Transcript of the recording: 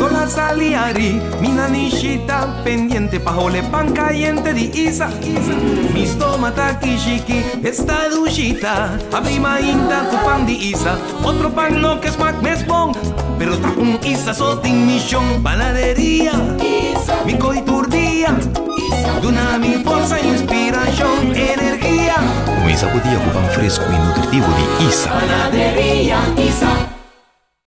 sola saliari, mina nishita pendiente, pajole pan caliente di isa. Mis tomata kishiki, esta duchita, abrima inda tu pan di isa. Otro pan no que es mac mesbon, pero ta un isa sotin mission. Panadería, mi coiturdía, duna mi forza, inspiración, energía. Con esa podía con pan fresco y nutritivo de Isa. Panadería Isa.